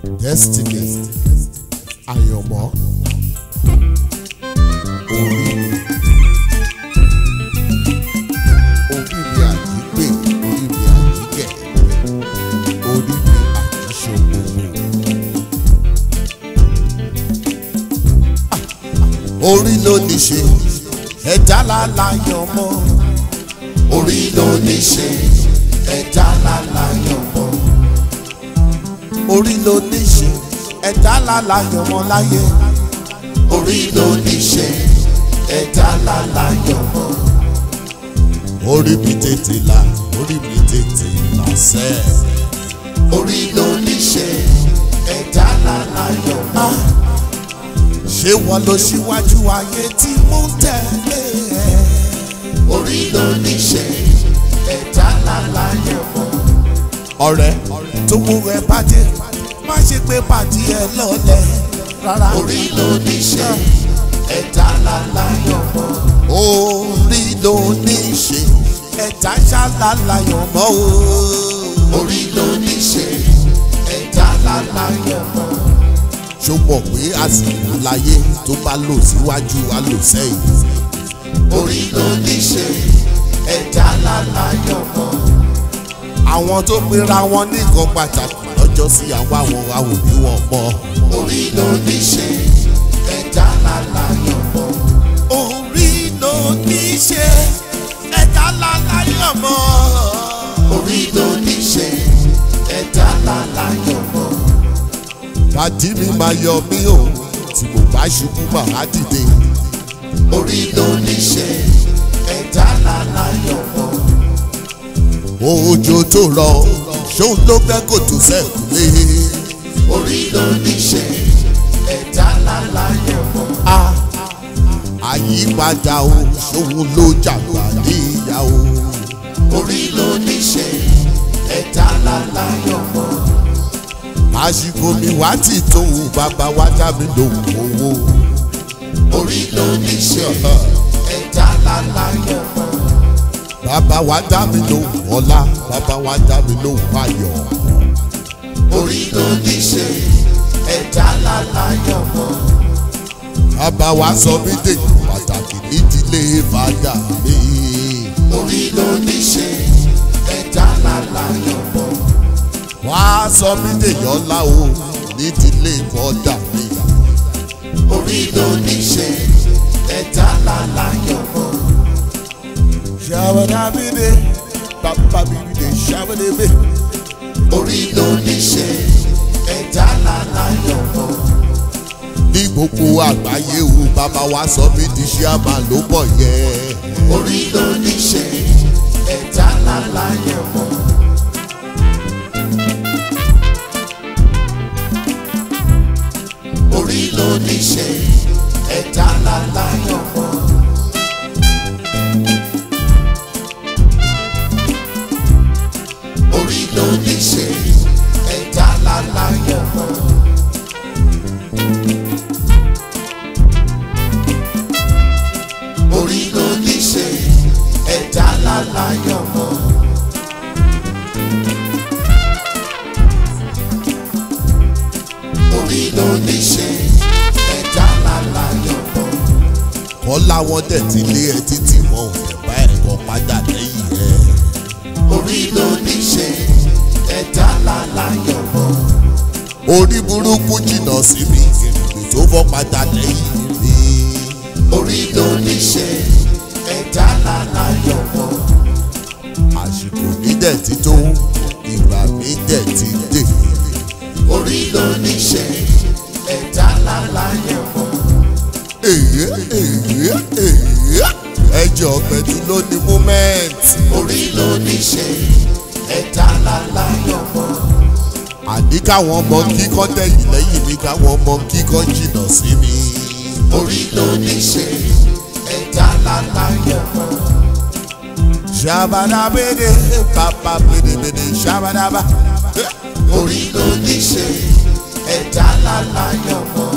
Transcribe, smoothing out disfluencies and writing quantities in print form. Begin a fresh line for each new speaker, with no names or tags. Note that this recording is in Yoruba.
Destiny àyànmọ́ orí mi àjígbè orí mi àjígẹ̀ orí mi àjíṣòwò. Orí ló ní ṣe ẹ̀dá láláyànmọ́ orí ló ní ṣe ẹ̀dá láláyànmọ́ orí ló ní ṣe ẹ̀dá láláyànmọ́ láyé orí ló ní ṣe ẹ̀dá láláyànmọ́. Orí mi tètè là orí mi tètè là sẹ́ orí ló ní ṣe ẹ̀dá láláyànmọ́. Ṣé wọ́n lọ síwájú ayé tí mo tẹ̀lé ẹ̀? Orí ló ní ṣe ẹ̀dá láláyànmọ́. Ọ̀rẹ́ tó mú ẹ bàjẹ́ má ṣe pé pàdé ẹ lọ́lẹ̀ rárá. Orí ló ní ṣe ẹ̀dá láláyànmọ́. Orí ló ní ṣe ẹ̀dá láláyànmọ́ o. Orí ló ní ṣe ẹ̀dá láláyànmọ́. Ṣó mọ̀ pé àsìkò láyé tó bá lò síwájú á lò sẹ́yìn. Orí ló ní ṣe ẹ̀dá láláyànmọ́. Àwọn tó pera wọn nìkan pàtàkì lọ́jọ́ sí àwa wọn àwòrán wọn mọ́. Orí ló ní ṣe ẹ̀dá láláyànmọ́. Orí ló ní ṣe ẹ̀dá láláyànmọ́. Orí ló ní ṣe ẹ̀dá láláyànmọ́. Pàdí mi máa yọ mí o tí mo bá ṣubú màá dìde. Orí ló ní ṣe ẹ̀dá láláyànmọ́. Òjò tó rọ̀ ṣóun ló gbẹ́ kòtò sẹ́kùlé. Orí ló ní ṣe ẹ̀dá láláyànmọ́. Àyípadà o ṣóun ló jàgbá níyà o. Orí ló ní ṣe ẹ̀dá láláyànmọ́. Àsìkò mi wá ti tó bàbá wá dá mi lóhùn owó. Orí ló ní ṣe ẹ̀dá láláyànmọ́. Bàbá wa dá mi lóhùn ọlá, bàbá wa dá mi lóhùn ayọ̀. Orí ló ní ṣe ẹ̀dá láláyànmọ́. Bàbá wa sọ mí dèjì pàtàkì nídìílé fàdà mi. Orí ló ní ṣe ẹ̀dá láláyànmọ́. Wá sọ mí dèjì ọlá o nídìílé fọ́dà mi. Orí ló ní ṣe ẹ̀dá láláyànmọ́. Ṣàwádàbídé, bàbábídé ṣàwádébé. Orí ló ní ṣe ẹ̀dá láláyànmọ́. Ní gbogbo àgbáyé o, bàbá wa sọ mí di ṣíàmà ló bọ̀ yẹ. Orí ló ní ṣe ẹ̀dá láláyànmọ́. Orí ló ní ṣe ẹ̀dá láláyànmọ́. Orí ló ní ṣe ẹ̀dá láláyànmọ́. Orí ló ní ṣe ẹ̀dá láláyànmọ́. Orí ló ní ṣe ẹ̀dá láláyànmọ́. Kọ́lá wọn dẹ̀ ti lé ẹ títí wọn ò fẹ́ bá ẹ̀kọ́ padà lẹ́yìn ẹ̀. Orí ló ní ṣe ẹ̀dá láláyànmọ́. Orí burúkú jìnnà sí mi èrègbè tó bọ́ padà lẹ́yìn mi. Orí ló ní ṣe ẹ̀dá láláyànmọ́. Àsìkò mi dẹ̀ ti tó ìgbà mi dẹ̀ ti dé. Orí ló ní ṣe ẹ̀dá láláyànmọ́. Ẹjọ́ ọ̀gbẹ̀dù ló ní moment. Orí ló ní ṣe ẹ̀dá láláyànmọ́. Àní káwọn ọmọ kíkọ́ tẹ̀yìn lẹ́yìn mi káwọn ọmọ kíkọ́ jìnnà sí mi. Orí ló ní ṣe ẹ̀dá láláyànmọ́. Ṣàbàdàbèdè bàbá bèdèbèdè ṣàbàdàbà. Orí ló ní ṣe ẹ̀dá láláyànmọ́.